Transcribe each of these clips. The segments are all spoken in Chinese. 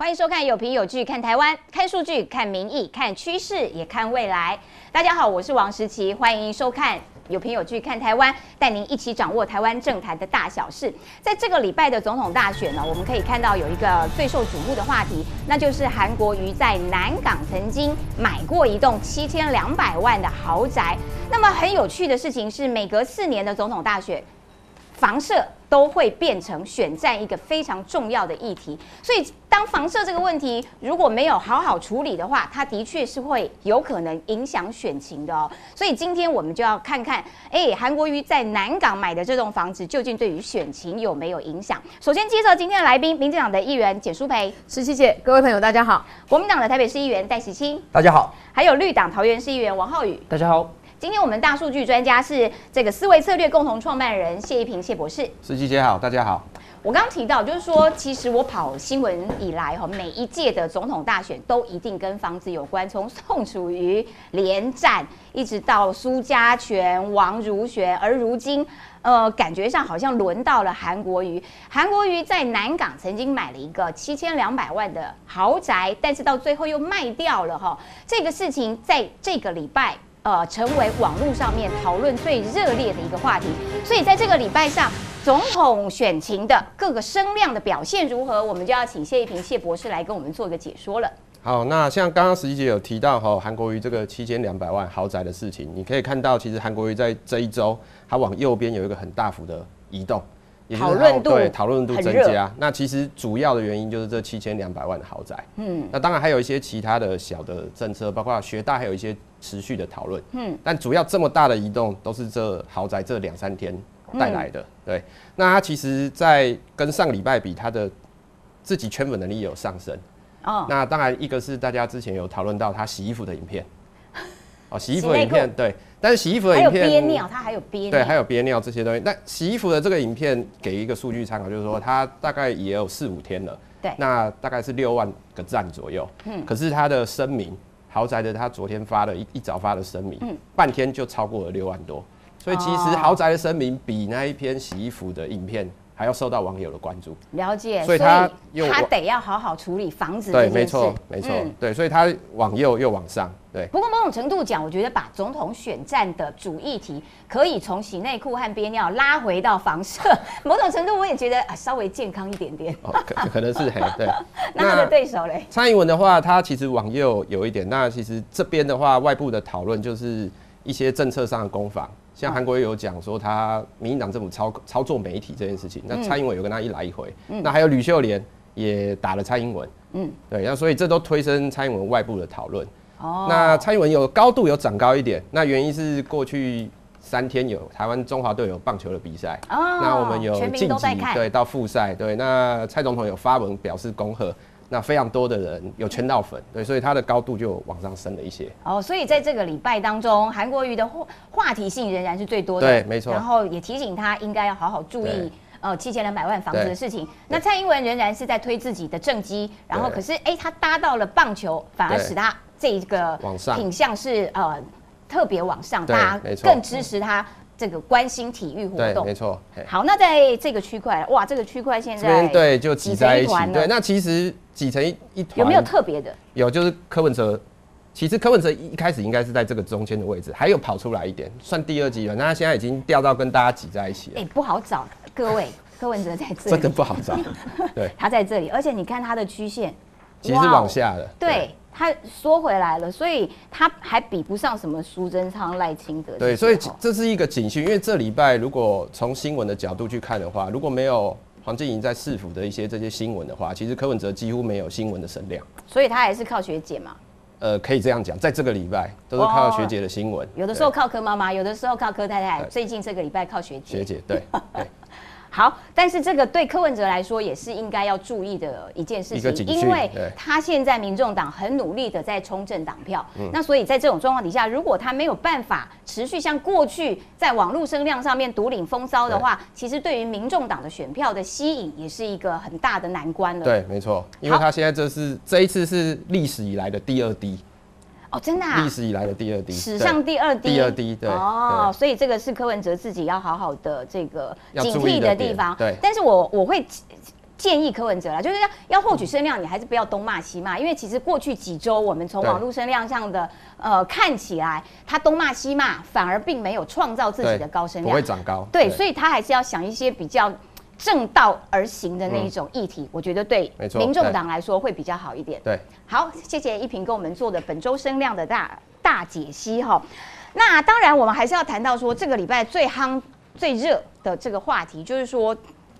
欢迎收看有评有据看台湾，看数据，看民意，看趋势，也看未来。大家好，我是王时琪，欢迎收看有评有据看台湾，带您一起掌握台湾政坛的大小事。在这个礼拜的总统大选呢，我们可以看到有一个最受瞩目的话题，那就是韩国瑜在南港曾经买过一栋7200万的豪宅。那么很有趣的事情是，每隔4年的总统大选，房舍都会变成选战一个非常重要的议题，所以当房舍这个问题如果没有好好处理的话，它的确是会有可能影响选情的哦。所以今天我们就要看看，韩国瑜在南港买的这栋房子究竟对于选情有没有影响？首先介绍今天的来宾，民进党的议员简舒培， 时琪姐，各位朋友大家好； 国民党的台北市议员戴喜清， 大家好； 还有绿党桃园市议员王浩宇， 大家好。 今天我们大数据专家是这个思维策略共同创办人谢一平谢博士。 时琪姐好，大家好。 我刚刚提到，就是说，其实我跑新闻以来，每一届的总统大选都一定跟房子有关，从宋楚瑜连战，一直到苏家全、王如玄，而如今，感觉上好像轮到了韩国瑜。韩国瑜在南港曾经买了一个7200万的豪宅，但是到最后又卖掉了哈。这个事情在这个礼拜。成为网络上面讨论最热烈的一个话题，所以在这个礼拜上，总统选情的各个声量的表现如何，我们就要请谢一平谢博士来跟我们做一个解说了。 好，那像刚刚时琪姐有提到韩国瑜这个7200万豪宅的事情，你可以看到，其实韩国瑜在这一周，它往右边有一个很大幅的移动， 讨论度增加。那其实主要的原因就是这7200万的豪宅。那当然还有一些其他的小的政策，包括学大还有一些持续的讨论。但主要这么大的移动都是这豪宅这2-3天带来的。对，那它其实，在跟上礼拜比，它的自己圈粉能力也有上升。那当然一个是大家之前有讨论到它洗衣服的影片。洗衣服的影片对，但是洗衣服的影片还有憋尿，它还有憋尿， 对，还有憋尿这些东西。那洗衣服的这个影片给一个数据参考，就是说它大概也有4-5天了， 对， 那大概是6万个赞左右。可是它的声明，豪宅的他昨天发的一早发的声明，半天就超过了6万多，所以其实豪哦宅的声明比那一篇洗衣服的影片还要受到网友的关注。 了解， 所以他得要好好处理房子这件事。 对，没错，没错，对，所以他往右又往上。对， 不过某种程度讲，我觉得把总统选战的主议题可以从洗内裤和憋尿拉回到房舍，某种程度我也觉得稍微健康一点点。 可能是对。 那他的对手嘞？ 蔡英文的话，他其实往右有一点。那其实这边的话，外部的讨论就是一些政策上的攻防。像韩国瑜有讲说，他民进党政府操作媒体这件事情，那蔡英文有跟他一来一回。那还有吕秀莲也打了蔡英文。对，那所以这都推升蔡英文外部的讨论。那蔡英文有高度有长高一点，那原因是过去3天有台湾中华队有棒球的比赛，那我们有晋级对到复赛，对，那蔡总统有发文表示恭贺，那非常多的人有圈到粉，对，所以他的高度就往上升了一些。 所以在这个礼拜当中，韩国瑜的话题性仍然是最多的， 对，没错。 然后也提醒他应该要好好注意。7200万房子的事情，那蔡英文仍然是在推自己的政绩，然后可是他搭到了棒球，反而使他这个品项是特别往上，大家更支持他这个关心体育活动。 对，没错。 好，那在这个区块，哇，这个区块现在对就挤在一起，对，那其实挤成一团， 有没有特别的？ 有，就是柯文哲。其实柯文哲一开始应该是在这个中间的位置，还有跑出来一点，算第2级了。那他现在已经掉到跟大家挤在一起了。 不好找，各位，柯文哲在这里， 真的不好找。对， 他在这里，而且你看他的曲线， 其实往下了。 对，他缩回来了，所以他还比不上什么苏贞昌、赖清德。 对，所以这是一个警讯，因为这礼拜如果从新闻的角度去看的话，如果没有黄健瑩在市府的这些新闻的话，其实柯文哲几乎没有新闻的声量。 所以他还是靠学姐嘛。 可以这样讲，在这个礼拜都是靠学姐的新闻， 有的时候靠柯妈妈，有的时候靠柯太太，最近这个礼拜靠学姐。 学姐对。 好，但是这个对柯文哲来说也是应该要注意的一件事情，因为他现在民众党很努力的在冲政党票，那所以在这种状况底下，如果他没有办法持续像过去在网络声量上面独领风骚的话，其实对于民众党的选票的吸引也是一个很大的难关了。 对，没错，因为他现在这一次是历史以来的第2低。 真的啊！ 历史以来的第2低， 史上第2低， 第2低，对。 所以这个是柯文哲自己要好好的这个警惕的地方。 对。 但是我会建议柯文哲啦，就是要获取声量，你还是不要东骂西骂，因为其实过去几周我们从网络声量上的看起来，他东骂西骂，反而并没有创造自己的高声量， 不会长高。 对，所以他还是要想一些比较正道而行的那一种议题，我觉得对民众党来说会比较好一点。 对， 好，谢谢一平跟我们做的本周声量的大解析哈。那当然，我们还是要谈到说这个礼拜最夯、最热的这个话题，就是说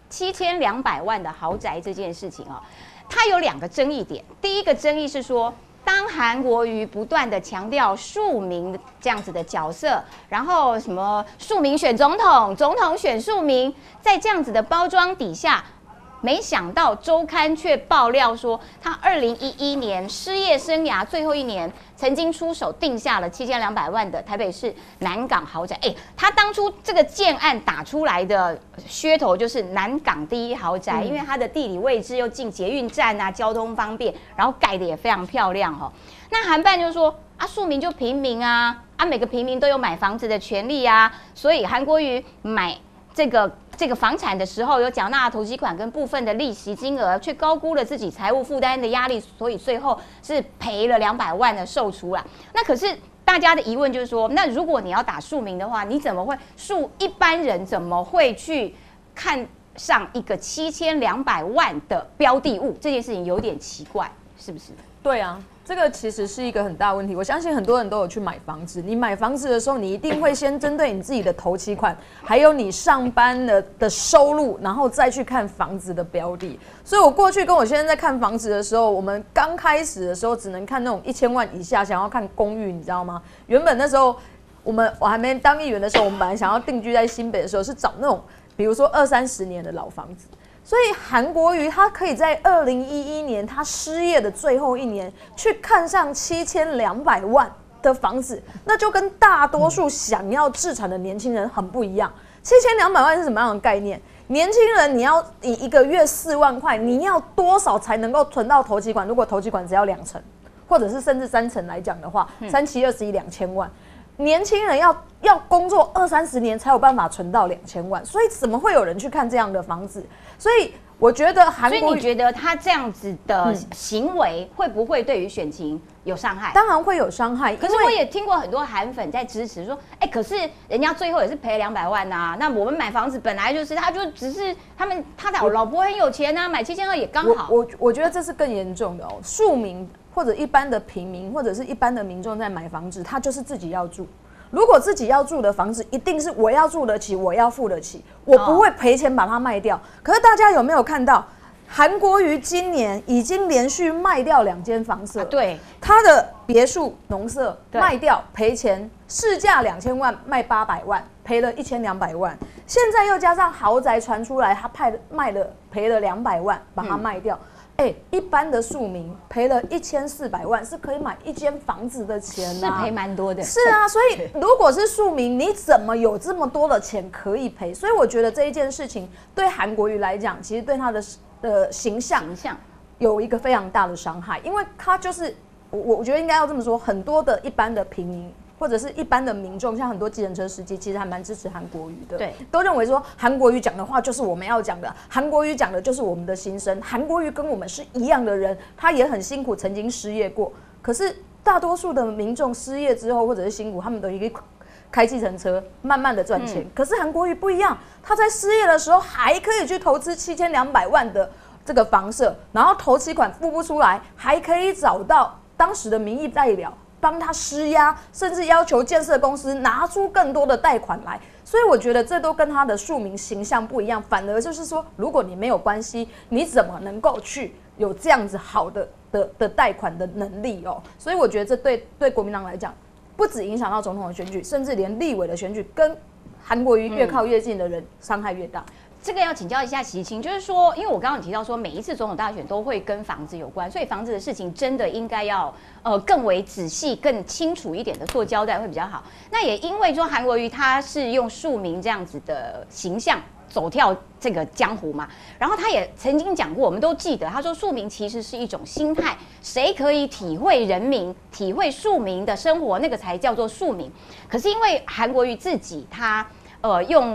7200万的豪宅这件事情哦，它有2个争议点。第一个争议是说，当韩国瑜不断的强调庶民这样子的角色，然后什么庶民选总统，总统选庶民，在这样子的包装底下。没想到周刊却爆料说，他2011年失业生涯最后1年，曾经出手定下了7200万的台北市南港豪宅。他当初这个建案打出来的噱头就是南港第一豪宅，因为它的地理位置又近捷运站啊，交通方便，然后盖的也非常漂亮哦。那韩办就说啊，庶民就平民啊，每个平民都有买房子的权利啊，所以韩国瑜买这个房产的时候有缴纳头期款跟部分的利息金额，却高估了自己财务负担的压力，所以最后是赔了200万的售出啦。那可是大家的疑问就是说，那如果你要打庶民的话，你怎么会一般人怎么会去看上一个7200万的标的物？这件事情有点奇怪，是不是？ 对啊，这个其实是一个很大问题。我相信很多人都有去买房子，你买房子的时候，你一定会先针对你自己的头期款，还有你上班的收入，然后再去看房子的标的。所以我过去跟我先生在看房子的时候，我们刚开始的时候只能看那种1000万以下，想要看公寓，你知道吗？原本那时候我还没当议员的时候，我们本来想要定居在新北的时候，是找那种比如说20-30年的老房子。所以韩国瑜他可以在2011年他失业的最后1年去看上7200万的房子，那就跟大多数想要置产的年轻人很不一样。7200万是什么样的概念？年轻人你要以1个月4万块，你要多少才能够存到头期款？如果头期款只要2成，或者是甚至3成来讲的话，3、7、21，2000万。年轻人要工作20-30年才有办法存到2000万，所以怎么会有人去看这样的房子？所以我觉得韩国， 所以你觉得他这样子的行为会不会对于选情有伤害？ 当然会有伤害。 可是我也听过很多韩粉在支持说，可是人家最后也是赔200万啊。那我们买房子本来就是，他就只是他的老婆很有钱啊，买7200也刚好。 我觉得这是更严重的哦，庶民。或者一般的平民，或者是一般的民众在买房子，他就是自己要住。如果自己要住的房子，一定是我要住得起，我要付得起，我不会赔钱把它卖掉。可是大家有没有看到，韩国瑜今年已经连续卖掉2间房舍？ 对， 他的别墅农舍卖掉赔钱，市价2000万卖800万，赔了1200万。现在又加上豪宅传出来，他赔了200万，把它卖掉。一般的庶民赔了1400万，是可以买1间房子的钱啊， 是赔蛮多的。 是啊，所以如果是庶民，你怎么有这么多的钱可以赔？所以我觉得这一件事情对韩国瑜来讲，其实对他的形象有一个非常大的伤害，因为他就是我觉得应该要这么说，很多的一般的平民。或者是一般的民众，像很多计程车司机，其实还蛮支持韩国瑜的， 对， 都认为说韩国瑜讲的话就是我们要讲的，韩国瑜讲的就是我们的心声，韩国瑜跟我们是一样的人，他也很辛苦，曾经失业过。可是大多数的民众失业之后或者是辛苦，他们都一个开计程车，慢慢的赚钱。可是韩国瑜不一样，他在失业的时候还可以去投资7200万的这个房舍，然后头期款付不出来，还可以找到当时的民意代表。帮他施压，甚至要求建设公司拿出更多的贷款来，所以我觉得这都跟他的庶民形象不一样。反而就是说，如果你没有关系，你怎么能够去有这样子好的贷款的能力哦？所以我觉得这对国民党来讲，不只影响到总统的选举，甚至连立委的选举，跟韩国瑜越靠越近的人伤害越大。 这个要请教一下习清，就是说，因为我刚刚有提到说，每一次总统大选都会跟房子有关，所以房子的事情真的应该要更为仔细、更清楚一点的做交代会比较好。那也因为说韩国瑜他是用庶民这样子的形象走跳这个江湖嘛，然后他也曾经讲过，我们都记得，他说庶民其实是一种心态，谁可以体会人民、体会庶民的生活，那个才叫做庶民。可是因为韩国瑜自己他用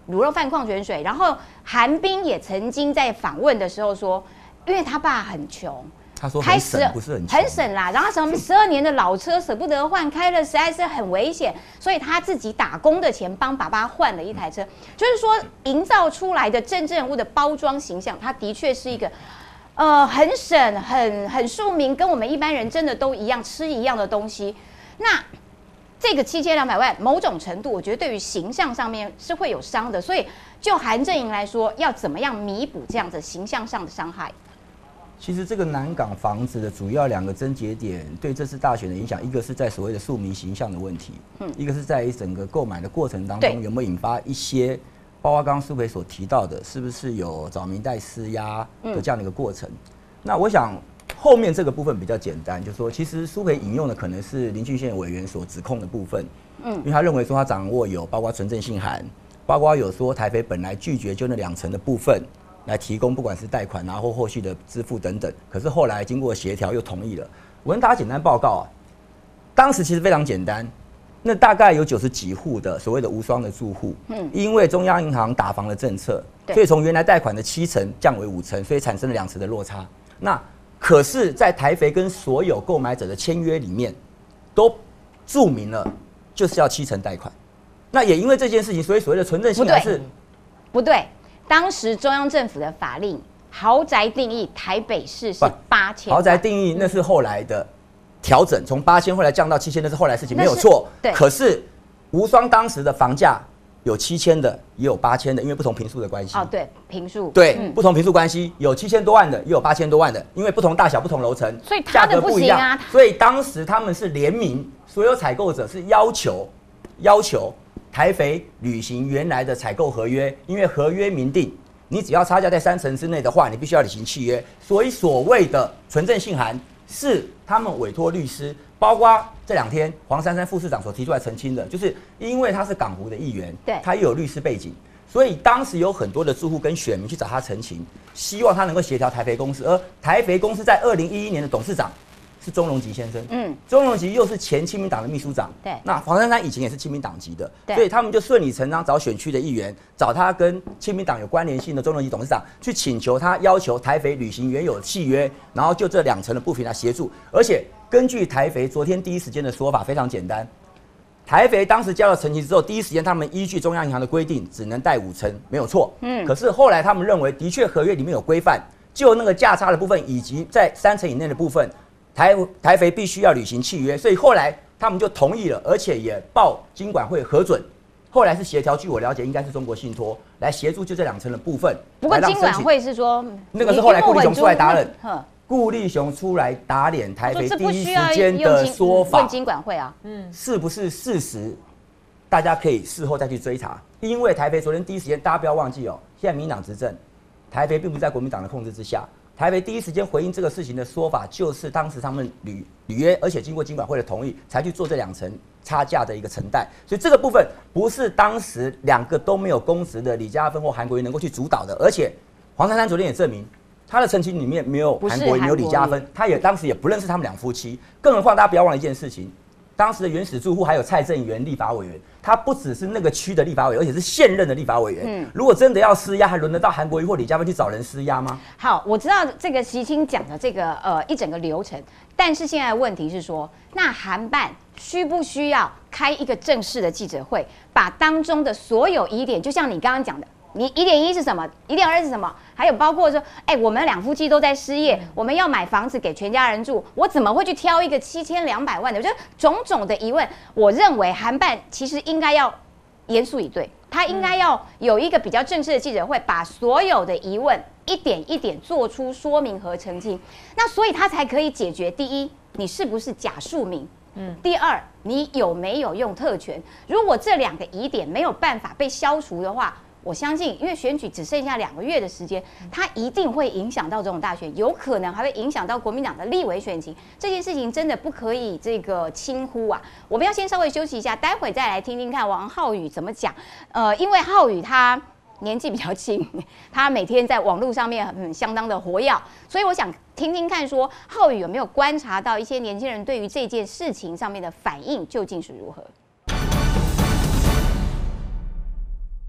卤肉饭、矿泉水。然后韩冰也曾经在访问的时候说，因为他爸很穷。 他说很省，不是很省啦。然后什么12年的老车舍不得换，开了实在是很危险，所以他自己打工的钱帮爸爸换了一台车。就是说，营造出来的政治人物的包装形象，他的确是一个很省、很庶民，跟我们一般人真的都一样，吃一样的东西。那这个7200万，某种程度，我觉得对于形象上面是会有伤的。所以，就韩阵营来说，要怎么样弥补这样子形象上的伤害？ 其实这个南港房子的主要2个症结点对这次大选的影响，一个是在所谓的庶民形象的问题，一个是在于整个购买的过程当中有没有引发一些，包括刚刚苏培所提到的，是不是有找民代施压的这样的一个过程。那我想后面这个部分比较简单，就是说其实苏培引用的可能是林俊宪委员所指控的部分，因为他认为说他掌握有包括存证信函，包括有说台北本来拒绝就那2成的部分。来提供不管是贷款或后续的支付等等，可是后来经过协调又同意了。我跟大家简单报告当时其实非常简单，那大概有90几户的所谓的无双的住户，因为中央银行打房的政策，所以从原来贷款的7成降为5成，所以产生了2成的落差。那可是，在台肥跟所有购买者的签约里面，都注明了就是要7成贷款。那也因为这件事情，所以所谓的存证信函是不对。当时中央政府的法令，豪宅定义台北市是8000， 豪宅定义那是后来的调整，从8000后来降到7000，那是后来的事情，没有错。对。可是无双当时的房价有7000的，也有8000的，因为不同坪数的关系。 对，坪数。 对，不同坪数关系，有7000多万的，也有8000多万的，因为不同大小、不同楼层， 所以价格不一样。 所以当时他们是联名，所有采购者是要求台肥履行原来的采购合约，因为合约明定，你只要差价在3成之内的话，你必须要履行契约。所以所谓的存证信函是他们委托律师，包括这2天黄珊珊副市长所提出来澄清的，就是因为他是港湖的议员， 对， 他又有律师背景，所以当时有很多的住户跟选民去找他澄清，希望他能够协调台肥公司，而台肥公司在2011年的董事长是钟荣吉先生，钟荣吉又是前亲民党的秘书长， 对， 那黄珊珊以前也是亲民党籍的，所以他们就顺理成章找选区的议员，找他跟亲民党有关联性的钟荣吉董事长去请求他要求台肥履行原有的契约，然后就这2成的不平来协助，而且根据台肥昨天第一时间的说法非常简单，台肥当时交了陈情之后，第一时间他们依据中央银行的规定只能贷5成，没有错，可是后来他们认为的确合约里面有规范，就那个价差的部分以及在3成以内的部分。台肥必须要履行契约，所以后来他们就同意了，而且也报金管会核准。后来是协调，据我了解，应该是中国信托来协助就这2成的部分。 不过金管会是说， 那个是后来顾立雄出来打脸，顾立雄出来打脸台肥第一时间的说法。 问金管会啊， 是不是事实？大家可以事后再去追查，因为台肥昨天第一时间，大家不要忘记现在民进党执政，台肥并不是在国民党的控制之下。台北第一时间回应这个事情的说法，就是当时他们履约，而且经过金管会的同意，才去做这2成差价的一个承贷。所以这个部分不是当时2个都没有公职的李佳芬或韩国瑜能够去主导的。而且黄珊珊昨天也证明，他的澄清里面没有韩国瑜，没有李佳芬，他也当时也不认识他们2夫妻。更何况大家不要忘了一件事情，当时的原始住户还有蔡正元立法委员，他不只是那个区的立法委员，而且是现任的立法委员。如果真的要施压，还轮得到韩国瑜或李佳芬去找人施压吗？ 好，我知道这个习清讲的这个一整个流程，但是现在的问题是说，那韩办需不需要开一个正式的记者会，把当中的所有疑点，就像你刚刚讲的。你1.1是什么？1.2是什么？还有包括说，我们2夫妻都在失业，我们要买房子给全家人住，我怎么会去挑一个7200万的？我觉得种种的疑问，我认为韩办其实应该要严肃以对，他应该要有一个比较正式的记者会，把所有的疑问一点一点做出说明和澄清，那所以他才可以解决第一，你是不是假庶民？第二，你有没有用特权？如果这2个疑点没有办法被消除的话，我相信，因为选举只剩下2个月的时间，它一定会影响到这种大选，有可能还会影响到国民党的立委选情。这件事情真的不可以这个轻忽啊！我们要先稍微休息一下，待会再来听听看王浩宇怎么讲。因为浩宇他年纪比较轻，他每天在网络上面相当的活跃，所以我想听听看，说浩宇有没有观察到一些年轻人对于这件事情上面的反应究竟是如何？